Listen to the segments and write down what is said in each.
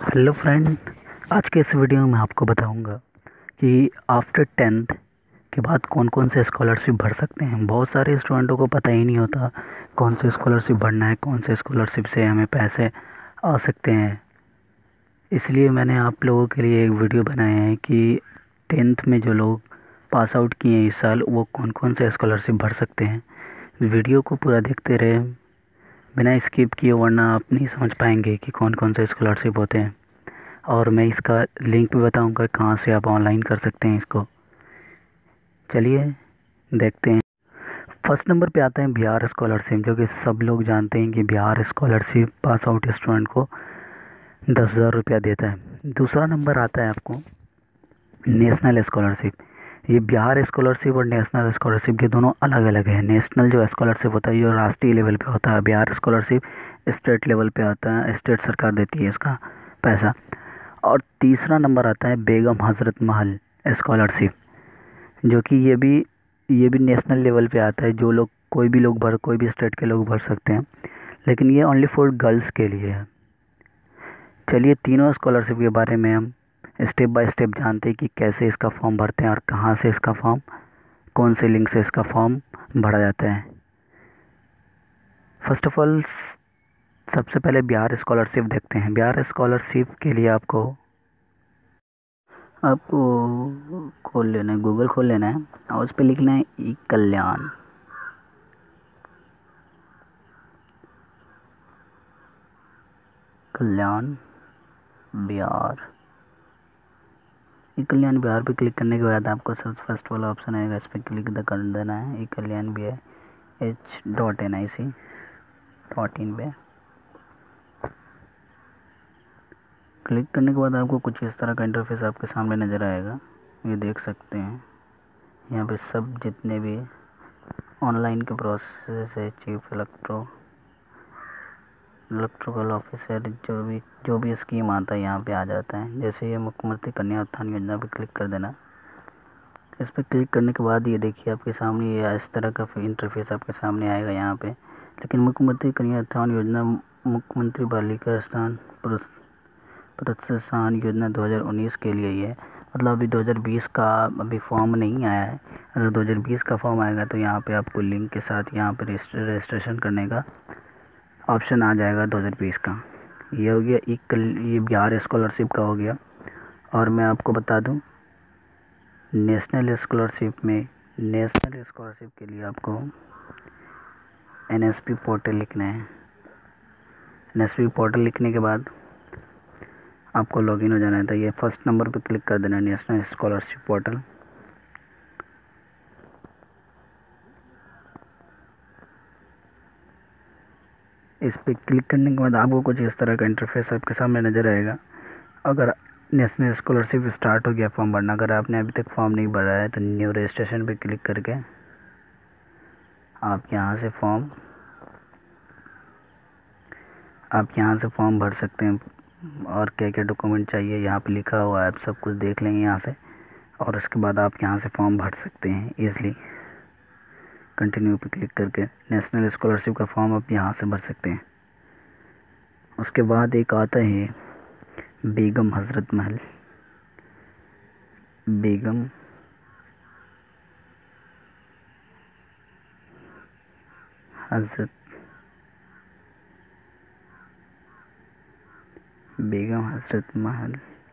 Hello friend. आज के इस वीडियो में आपको बताऊंगा कि आफ्टर टेंथ के बाद कौन कौन से स्कॉलरशिप भर सकते हैं। बहुत सारे स्टूडेंटों को पता ही नहीं होता कौन से स्कॉलरशिप भरना है, कौन से स्कॉलरशिप से हमें पैसे आ सकते हैं। इसलिए मैंने आप लोगों के लिए एक वीडियो बनाया है कि टेंथ में जो लोग पास आउट किए हैं इस साल, वो कौन कौन से स्कॉलरशिप भर सकते हैं। वीडियो को पूरा देखते रहे बिना स्किप किए, वरना आप नहीं समझ पाएंगे कि कौन कौन से स्कॉलरशिप होते हैं। और मैं इसका लिंक भी बताऊंगा कहाँ से आप ऑनलाइन कर सकते हैं इसको। चलिए देखते हैं। फर्स्ट नंबर पे आता है बिहार स्कॉलरशिप, जो कि सब लोग जानते हैं कि Bihar scholarship pass out student को 10,000 रुपया देता है। दूसरा नंबर आता है आपको नेशनल स्कॉलरशिप। ये बिहार स्कॉलरशिप और नेशनल स्कॉलरशिप ये दोनों अलग अलग है। नेशनल जो स्कॉलरशिप होता है ये राष्ट्रीय लेवल पे होता है, बिहार स्कॉलरशिप स्टेट लेवल पे होता है, स्टेट सरकार देती है इसका पैसा। और तीसरा नंबर आता है बेगम हज़रत महल स्कॉलरशिप, जो कि ये भी नेशनल लेवल पे आता है। जो लोग कोई भी स्टेट के लोग भर सकते हैं, लेकिन ये ओनली फॉर गर्ल्स के लिए है। चलिए तीनों स्कॉलरशिप के बारे में हम स्टेप बाय स्टेप जानते हैं कि कैसे इसका फॉर्म भरते हैं और कहाँ से इसका फॉर्म, कौन से लिंक से इसका फॉर्म भरा जाता है। फर्स्ट ऑफ ऑल सबसे पहले बिहार स्कॉलरशिप देखते हैं। बिहार स्कॉलरशिप के लिए आपको खोल लेना है, गूगल खोल लेना है और उस पर लिखना है ई कल्याण। कल्याण बिहार। ई कल्याण बिहार पे क्लिक करने के बाद आपको सब फर्स्ट वाला ऑप्शन आएगा, इस पर क्लिक कर देना है। ई कल्याण बिहार h.nic.in पे क्लिक करने के बाद आपको कुछ इस तरह का इंटरफेस आपके सामने नज़र आएगा। ये देख सकते हैं यहाँ पे सब जितने भी ऑनलाइन के प्रोसेस है, चीफ इलेक्ट्रिकल ऑफिसर, जो भी स्कीम आता है यहाँ पे आ जाता है। जैसे ये मुख्यमंत्री कन्या उत्थान योजना पे क्लिक कर देना। इस पर क्लिक करने के बाद ये देखिए आपके सामने ये इस तरह का इंटरफेस आपके सामने आएगा यहाँ पे। लेकिन मुख्यमंत्री कन्या उत्थान योजना, मुख्यमंत्री बालिका स्थान प्रोत्साहन योजना 2019 के लिए ये, मतलब अभी 2020 का अभी फॉर्म नहीं आया है। अगर 2020 का फॉर्म आएगा तो यहाँ पे आपको लिंक के साथ यहाँ पे रजिस्ट्रेशन करने का ऑप्शन आ जाएगा 2020 का। ये हो गया ये बिहार स्कॉलरशिप का हो गया। और मैं आपको बता दूं नेशनल स्कॉलरशिप के लिए आपको NSP पोर्टल लिखना है। NSP पोर्टल लिखने के बाद आपको लॉगिन हो जाना है। तो ये फर्स्ट नंबर पे क्लिक कर देना है, नेशनल स्कॉलरशिप पोर्टल। इस पर क्लिक करने के बाद आपको कुछ इस तरह का इंटरफेस आपके सामने नज़र आएगा। अगर नेशनल स्कॉलरशिप स्टार्ट हो गया फॉर्म भरना, अगर आपने अभी तक फॉर्म नहीं भरा है तो न्यू रजिस्ट्रेशन पे क्लिक करके आप यहाँ से फॉर्म भर सकते हैं। और क्या क्या डॉक्यूमेंट चाहिए यहाँ पे लिखा हुआ है, आप सब कुछ देख लेंगे यहाँ से। और उसके बाद आप यहाँ से फॉर्म भर सकते हैं ईज़िली। कंटिन्यू पे क्लिक करके नेशनल स्कॉलरशिप का फॉर्म आप यहाँ से भर सकते हैं। उसके बाद एक आता है बेगम हज़रत महल। बेगम हज़रत महल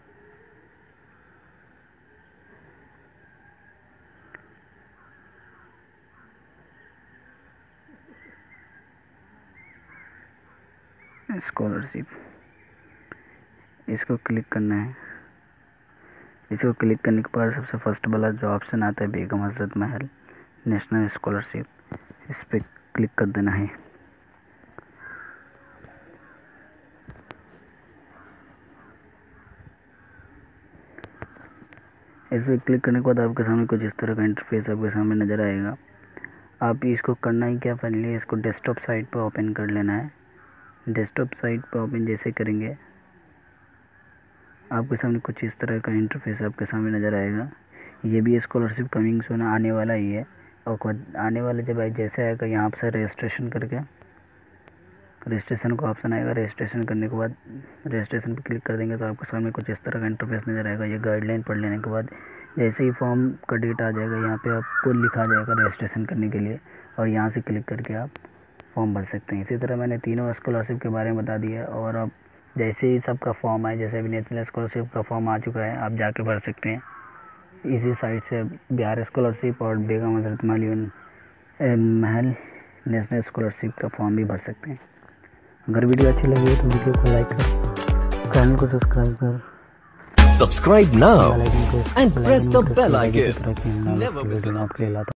स्कॉलरशिप, इसको क्लिक करना है। इसको क्लिक करने के बाद सबसे फर्स्ट वाला जो ऑप्शन आता है बेगम हज़रत महल नेशनल स्कॉलरशिप, इस पर क्लिक कर देना है। इस पर क्लिक करने के बाद आपके सामने कुछ इस तरह का इंटरफेस आपके सामने नज़र आएगा। आप इसको करना ही क्या, फाइनली इसको डेस्कटॉप साइट पर ओपन कर लेना है। डेस्कटॉप साइट पर ओपन जैसे करेंगे आपके सामने कुछ इस तरह का इंटरफेस आपके सामने नज़र आएगा। ये भी स्कॉलरशिप कमिंग सून आने वाला ही है। और आने वाले जब जैसे आएगा यहाँ से रजिस्ट्रेशन करके रजिस्ट्रेशन का ऑप्शन आएगा। रजिस्ट्रेशन करने के बाद रजिस्ट्रेशन पर क्लिक कर देंगे तो आपके सामने कुछ इस तरह का इंटरफेस नज़र आएगा। ये गाइडलाइन पढ़ लेने के बाद जैसे ही फॉर्म का डेट आ जाएगा, यहाँ पे आपको लिखा जाएगा रजिस्ट्रेशन करने के लिए, और यहाँ से क्लिक करके आप फॉर्म भर सकते हैं। इसी तरह मैंने तीनों स्कॉलरशिप के बारे में बता दिया है। और अब जैसे ही सबका फॉर्म आए, जैसे अभी नेशनल स्कॉलरशिप का फॉर्म आ चुका है, आप जाके भर सकते हैं इसी साइट से। बिहार स्कॉलरशिप और बेगम हज़रत महल नेशनल स्कॉलरशिप का फॉर्म भी भर सकते हैं। अगर वीडियो अच्छी लगी तो वीडियो को लाइक कर, चैनल को सब्सक्राइब कर, Subscribe now and press the bell icon. Never miss an update.